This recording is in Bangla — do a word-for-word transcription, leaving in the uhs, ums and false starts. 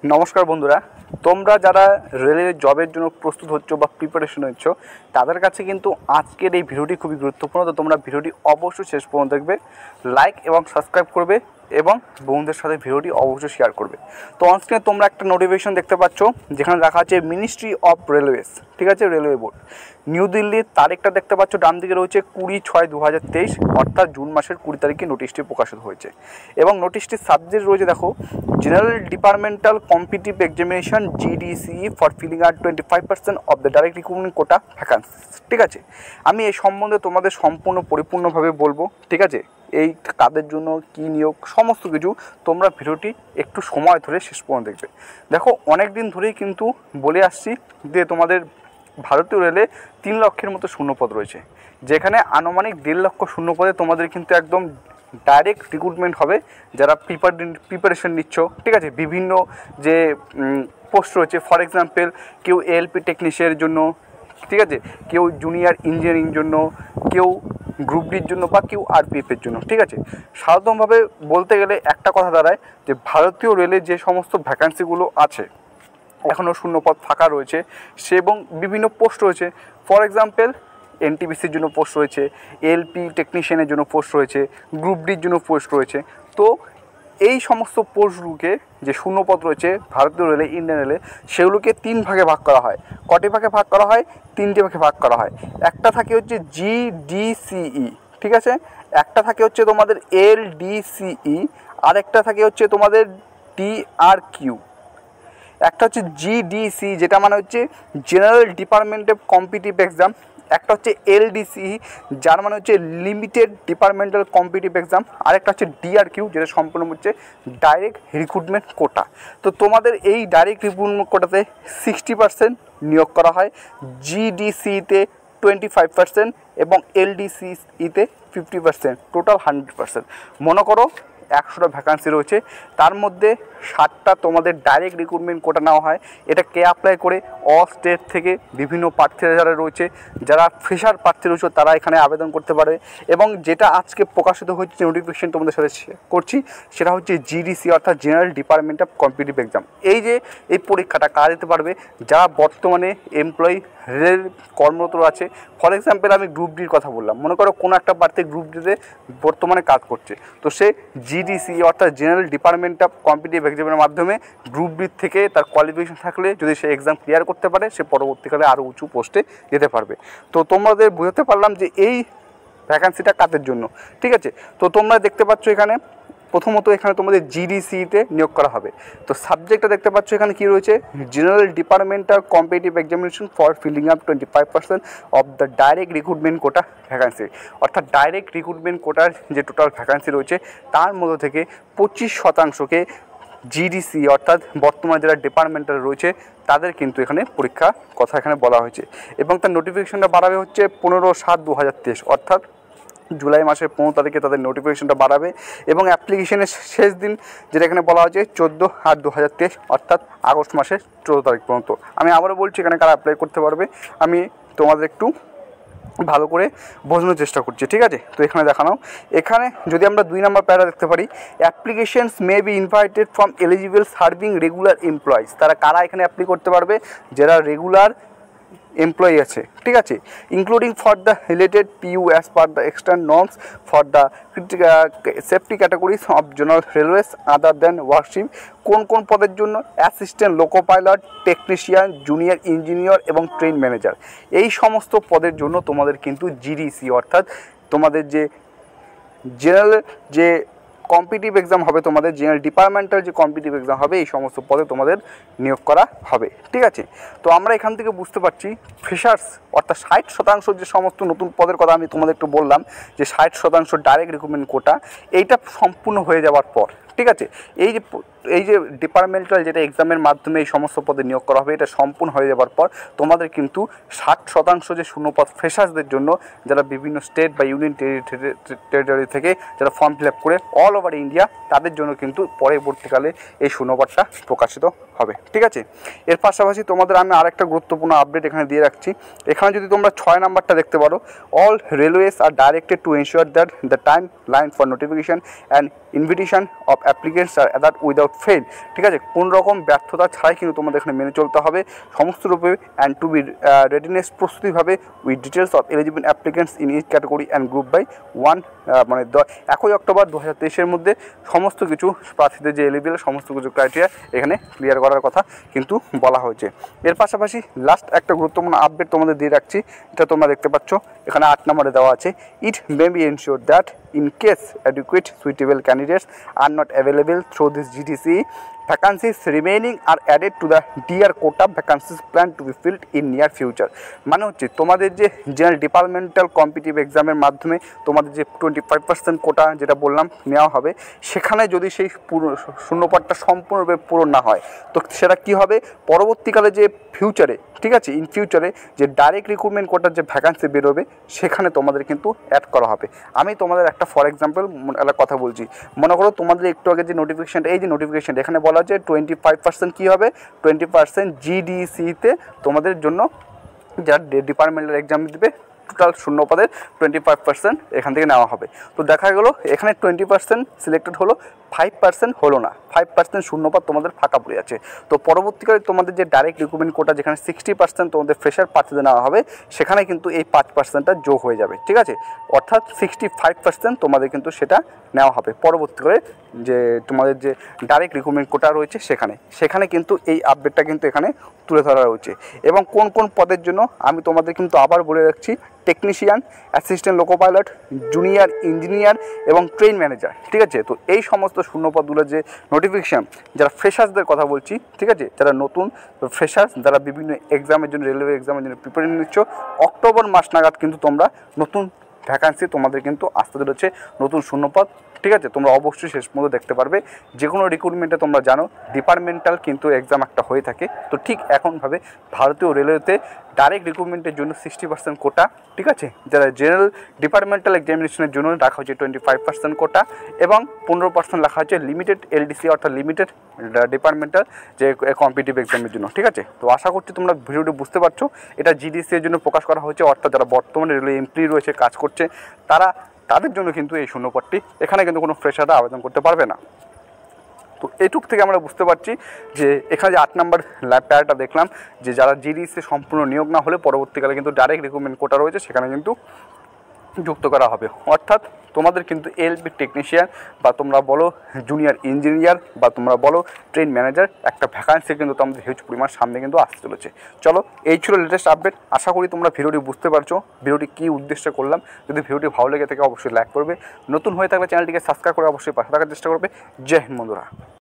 নমস্কার বন্ধুরা, তোমরা যারা রেলের জবের জন্য প্রস্তুত হচ্ছ বা প্রিপারেশন হচ্ছ তাদের কাছে কিন্তু আজকের এই ভিডিওটি খুবই গুরুত্বপূর্ণ। তো তোমরা ভিডিওটি অবশ্যই শেষ পর্যন্ত দেখবে, লাইক এবং সাবস্ক্রাইব করবে এবং বন্ধুদের সাথে ভিডিওটি অবশ্যই শেয়ার করবে। তো অনস্ক্রিনে তোমরা একটা নোটিফিকেশন দেখতে পাচ্ছ যেখানে লেখা আছে মিনিস্ট্রি অফ রেলওয়েজ, ঠিক আছে, রেলওয়ে বোর্ড, নিউ দিল্লির তারিখটা দেখতে পাচ্ছ ডান দিকে রয়েছে কুড়ি ছয় দু হাজার তেইশ, অর্থাৎ জুন মাসের কুড়ি তারিখে নোটিশটি প্রকাশিত হয়েছে। এবং নোটিশটির সাবজেক্ট রয়েছে দেখো, general departmental competitive examination GDCE for filling আর twenty five percent of the direct recruitment quota vacancy. ঠিক আছে, আমি এই সম্বন্ধে তোমাদের সম্পূর্ণ পরিপূর্ণভাবে বলবো। ঠিক আছে, এই কাদের জন্য কী নিয়োগ সমস্ত কিছু তোমরা ভিডিওটি একটু সময় ধরে শেষ পর্যন্ত দেখবে। দেখো, অনেক দিন ধরেই কিন্তু বলে আসছি যে তোমাদের ভারতীয় রেলে তিন লক্ষের মতো শূন্যপদ রয়েছে, যেখানে আনুমানিক দেড় লক্ষ শূন্যপদে তোমাদের কিন্তু একদম ডাইরেক্ট রিক্রুটমেন্ট হবে যারা প্রিপার প্রিপারেশন নিচ্ছ। ঠিক আছে, বিভিন্ন যে পোস্ট রয়েছে, ফর এক্সাম্পল কেউ এএলপি টেকনিশিয়ানের জন্য, ঠিক আছে, কেউ জুনিয়র ইঞ্জিনিয়ারিং জন্য, কেউ গ্রুপ ডির জন্য বা কেউ আরপিএফের জন্য। ঠিক আছে, সাধারণভাবে বলতে গেলে একটা কথা দাঁড়ায় যে ভারতীয় রেলে যে সমস্ত ভ্যাকান্সিগুলো আছে এখনও শূন্যপদ ফাঁকা রয়েছে, সে এবং বিভিন্ন পোস্ট রয়েছে। ফর এক্সাম্পল এনটিপিসির জন্য পোস্ট রয়েছে, এলপি টেকনিশিয়ানের জন্য পোস্ট রয়েছে, গ্রুপ ডির জন্য পোস্ট রয়েছে। তো এই সমস্ত পোস্টগুলোকে যে শূন্যপদ রয়েছে ভারতীয় রেলে, ইন্ডিয়ান রেলে, সেগুলোকে তিন ভাগে ভাগ করা হয়। কটি ভাগে ভাগ করা হয়? তিনটে ভাগে ভাগ করা হয়। একটা থাকে হচ্ছে জিডিসিই, ঠিক আছে, একটা থাকে হচ্ছে তোমাদের এলডিসিই, আর একটা থাকে হচ্ছে তোমাদের ডিআরকিউ। একটা হচ্ছে জিডিসি, যেটা মানে হচ্ছে general department of competitive exam. একটা হচ্ছে এলডিসি, যার মানে হচ্ছে লিমিটেড ডিপার্টমেন্টাল কম্পিটিটিভ এক্সাম। আর একটা হচ্ছে ডিআরকিউ, যেটা সম্পূর্ণ হচ্ছে ডাইরেক্ট রিক্রুটমেন্ট কোটা। তো তোমাদের এই ডাইরেক্ট রিক্রুটমেন্ট কোটাতে সিক্সটি পার্সেন্ট নিয়োগ করা হয়, জিডিসিতে টোয়েন্টি ফাইভ পার্সেন্ট এবং এলডিসিতে fifty percent, total hundred percent. মনে করো একশোটা ভ্যাকান্সি রয়েছে, তার মধ্যে ষাটটা তোমাদের ডাইরেক্ট রিক্রুটমেন্ট কোটা নেওয়া হয়। এটা কে অ্যাপ্লাই করে? অল স্টেট থেকে বিভিন্ন প্রার্থীরা যারা রয়েছে, যারা ফ্রেশার প্রার্থী রয়েছে, তারা এখানে আবেদন করতে পারে। এবং যেটা আজকে প্রকাশিত হচ্ছে নোটিফিকেশন তোমাদের সাথে করছি, সেটা হচ্ছে জিডিসি, অর্থাৎ general department of competitive exam. এই যে এই পরীক্ষাটা কারা দিতে পারবে? যারা বর্তমানে এমপ্লয়ি রেল কর্মরত আছে। ফর এক্সাম্পল আমি গ্রুপ ডির কথা বললাম, মনে করো কোনো একটা প্রার্থী গ্রুপ ডিতে বর্তমানে কাজ করছে, তো সে জিডিসি অর্থাৎ জেনারেল ডিপার্টমেন্ট অফ কম্পিটিটিভ এক্সামের মাধ্যমে গ্রুপ ডির থেকে তার কোয়ালিফিকেশন থাকলে যদি সে এক্সাম ক্লিয়ার করতে পারে, সে পরবর্তীকালে আরও উঁচু পোস্টে যেতে পারবে। তো তোমাদের বুঝতে পারলাম যে এই ভ্যাকান্সিটা কাদের জন্য। ঠিক আছে, তো তোমরা দেখতে পাচ্ছ এখানে প্রথমত এখানে তোমাদের জিডিসিতে নিয়োগ করা হবে। তো সাবজেক্টটা দেখতে পাচ্ছ এখানে কী রয়েছে, general departmental competitive examination for filling up twenty five percent of the direct recruitment quota vacancy. অর্থাৎ ডাইরেক্ট রিক্রুটমেন্ট কোটার যে টোটাল ভ্যাকান্সি রয়েছে তার মধ্যে থেকে পঁচিশ শতাংশকে জিডিসি অর্থাৎ বর্তমানে যারা ডিপার্টমেন্টাল রয়েছে তাদের কিন্তু এখানে পরীক্ষা কথা এখানে বলা হয়েছে। এবং তার নোটিফিকেশনটা বাড়াবে হচ্ছে পনেরো সাত দু হাজার তেইশ, অর্থাৎ জুলাই মাসের পনেরো তারিখে তাদের নোটিফিকেশনটা বাড়াবে। এবং অ্যাপ্লিকেশনের শেষ দিন যেটা এখানে বলা হয়েছে চোদ্দো আট দু হাজার তেইশ, অর্থাৎ আগস্ট মাসের চোদ্দো তারিখ পর্যন্ত। আমি আবারও বলছি এখানে কারা অ্যাপ্লাই করতে পারবে, আমি তোমাদের একটু ভালো করে বোঝানোর চেষ্টা করছি। ঠিক আছে, তো এখানে দেখানো, এখানে যদি আমরা দুই নম্বর প্যারা দেখতে পারি, applications may be invited from eligible serving regular employees. তারা কারা এখানে অ্যাপ্লাই করতে পারবে? যারা রেগুলার এমপ্লয়ি আছে। ঠিক আছে, including for the related PU as per the extern norms for the safety categories of general railways other than workshop. কোন কোন পদের জন্য? Assistant loco pilot, technician, junior engineer এবং ট্রেন ম্যানেজার। এই সমস্ত পদের জন্য তোমাদের কিন্তু জিডিসি অর্থাৎ তোমাদের যে জেনারেল যে কম্পিটিটিভ এক্সাম হবে, তোমাদের জেনারেল ডিপার্টমেন্টাল যে কম্পিটিটিভ এক্সাম হবে, এই সমস্ত পদে তোমাদের নিয়োগ করা হবে। ঠিক আছে, তো আমরা এখান থেকে বুঝতে পারছি ফ্রেশার্স অর্থাৎ ষাট শতাংশ যে সমস্ত নতুন পদের কথা আমি তোমাদের একটু বললাম, যে ষাট শতাংশ ডাইরেক্ট রিক্রুটমেন্ট কোটা, এইটা সম্পূর্ণ হয়ে যাওয়ার পর, ঠিক আছে, এই যে এই যে ডিপার্টমেন্টাল যেটা এক্সামের মাধ্যমে এই সমস্ত পদে নিয়োগ করা হবে, এটা সম্পূর্ণ হয়ে যাওয়ার পর তোমাদের কিন্তু ষাট শতাংশ যে শূন্যপদ ফ্রেশার্সদের জন্য, যারা বিভিন্ন স্টেট বা ইউনিয়ন টেরিটরি থেকে যারা ফর্ম ফিল আপ করে অল ওভার ইন্ডিয়া, তাদের জন্য কিন্তু পরবর্তীকালে এই শূন্যপদটা প্রকাশিত হবে। ঠিক আছে, এর পাশাপাশি তোমাদের আমি আরেকটা গুরুত্বপূর্ণ আপডেট এখানে দিয়ে রাখছি। এখানে যদি তোমরা ছয় নাম্বারটা দেখতে পারো, all railways are directed to ensure that the time line for notification and invitation of applicants are adhered without fail, ঠিক আছে, কোন রকম ব্যর্থতা ছাড়াই কিন্তু তোমাদের এখানে মেনে চলতে হবে সমস্ত রূপে অ্যান্ড টু বি রেডিনেস প্রস্তুতিভাবে with details of eligible applicants in each category and group by one মানে একই অক্টোবর দু হাজার তেইশের মধ্যে সমস্ত কিছু প্রার্থীদের যে এলিজিবল সমস্ত কিছু ক্রাইটেরিয়া এখানে ক্লিয়ার করার কথা কিন্তু বলা হয়েছে। এর পাশাপাশি লাস্ট একটা গুরুত্বপূর্ণ আপডেট তোমাদের দিয়ে রাখছি, এটা তোমরা দেখতে পাচ্ছ এখানে আট নম্বরে দেওয়া আছে, it may be ensure that in case adequate suitable candidates are not available through this G D C, vacancies remaining are added to the dear quota vacancies planned to be filled in near future। মানে হচ্ছে তোমাদের যে জেনারেল ডিপার্টমেন্টাল কম্পিটিটিভ এক্সামের মাধ্যমে তোমাদের যে টোয়েন্টি ফাইভ পার্সেন্ট কোটা যেটা বললাম নেওয়া হবে, সেখানে যদি সেই পুরো শূন্যপদটা সম্পূর্ণরূপে পূরণ না হয় তো সেটা কী হবে, পরবর্তীকালে যে ফিউচারে, ঠিক আছে, ইন ফিউচারে যে ডাইরেক্ট রিক্রুটমেন্ট কোটার যে ভ্যাকান্সি বেরোবে সেখানে তোমাদের কিন্তু অ্যাড করা হবে। আমি তোমাদের একটা ফর এক্সাম্পল একটা কথা বলছি, মনে করো তোমাদের একটু আগে যে নোটিফিকেশানটা, এই যে নোটিফিকেশানটা এখানে বলা হচ্ছে টোয়েন্টি ফাইভ পার্সেন্ট কী হবে, টোয়েন্টি পার্সেন্ট জিডিসিতে তোমাদের জন্য যারা ডিপার্টমেন্টাল এক্সাম দেবে টোটাল শূন্য পদের টোয়েন্টি ফাইভ পার্সেন্ট এখান থেকে নেওয়া হবে। তো দেখা গেলো এখানে টোয়েন্টি পার্সেন্ট সিলেক্টেড হলো, ফাইভ পার্সেন্ট হলো না, ফাইভ পার্সেন্ট শূন্যপদ তোমাদের ফাঁকা পড়ে আছে। তো পরবর্তীকালে তোমাদের যে ডাইরেক্ট রিক্রুটমেন্ট কোটা যেখানে সিক্সটি পার্সেন্ট তোমাদের ফ্রেশার প্রার্থীদের নেওয়া হবে, সেখানে কিন্তু এই পাঁচ পার্সেন্টটা যোগ হয়ে যাবে, ঠিক আছে, অর্থাৎ সিক্সটি ফাইভ পার্সেন্ট তোমাদের কিন্তু সেটা নেওয়া হবে পরবর্তীকালে যে তোমাদের যে ডাইরেক্ট রিক্রুটমেন্ট কোটা রয়েছে সেখানে সেখানে কিন্তু এই আপডেটটা কিন্তু এখানে তুলে ধরা রয়েছে। এবং কোন কোন পদের জন্য আমি তোমাদের কিন্তু আবার বলে রাখছি, technician, assistant loco pilot, junior engineer এবং ট্রেন ম্যানেজার, ঠিক আছে। তো এই সমস্ত শূন্যপদগুলো যে নোটিফিকেশান, যারা ফ্রেশার্সদের কথা বলছি, ঠিক আছে, যারা নতুন ফ্রেশার্স যারা বিভিন্ন এক্সামের জন্য রেলওয়ে এক্সামের জন্য প্রিপারেশন নিচ্ছ, অক্টোবর মাস নাগাদ কিন্তু তোমরা নতুন ভ্যাকান্সি তোমাদের কিন্তু আসতে চলেছে, নতুন শূন্যপদ, ঠিক আছে, তোমরা অবশ্যই শেষ পর্যন্ত দেখতে পারবে। যে কোনো রিক্রুটমেন্টে তোমরা জানো ডিপার্টমেন্টাল কিন্তু এক্সাম একটা হয়ে থাকে, তো ঠিক এখনভাবে ভারতীয় রেলওয়েতে ডাইরেক্ট রিক্রুটমেন্টের জন্য সিক্সটি পার্সেন্ট কোটা, ঠিক আছে, যারা জেনারেল ডিপার্টমেন্টাল এক্সামিনেশনের জন্য রাখা হচ্ছে টোয়েন্টি ফাইভ পার্সেন্ট কোটা এবং পনেরো পার্সেন্ট রাখা হচ্ছে লিমিটেড এলডিসি অর্থাৎ লিমিটেড ডিপার্টমেন্টাল যে কম্পিটিটিভ এক্সামের জন্য, ঠিক আছে। তো আশা করছি তোমরা ভিডিওটি বুঝতে পারছো, এটা জিডিসি এর জন্য প্রকাশ করা হয়েছে, অর্থাৎ যারা বর্তমানে রেলওয়ে এমপ্লয়ি রয়েছে, কাজ করছে, তারা তাদের জন্য কিন্তু এই শূন্যপদটি, এখানে কিন্তু কোনো ফ্রেশাররা আবেদন করতে পারবে না। তো এইটুক থেকে আমরা বুঝতে পারছি যে এখানে যে আট নম্বর প্যারাটা দেখলাম যে যারা জিডিসি সম্পূর্ণ নিয়োগ না হলে পরবর্তীকালে কিন্তু ডাইরেক্ট রিক্রুটমেন্ট কোটা রয়েছে সেখানে কিন্তু যুক্ত করা হবে, অর্থাৎ তোমাদের কিন্তু এলবি টেকনিশিয়ান বা তোমরা বলো জুনিয়র ইঞ্জিনিয়ার বা তোমরা বলো ট্রেন ম্যানেজার একটা ভ্যাকান্সি কিন্তু তোমাদের হিউজ পরিমাণ সামনে কিন্তু আসতে চলেছে। চলো, এই ছিল লেটেস্ট আপডেট। আশা করি তোমরা ভিডিওটি বুঝতে পারছো, ভিডিওটি কী উদ্দেশ্যে করলাম। যদি ভিডিওটি ভালো লেগে থাকে অবশ্যই লাইক করবে, নতুন হয়ে থাকলে চ্যানেলটিকে সাবস্ক্রাইব করে অবশ্যই পাশে থাকার চেষ্টা করবে। জয় হিন্দ বন্ধুরা।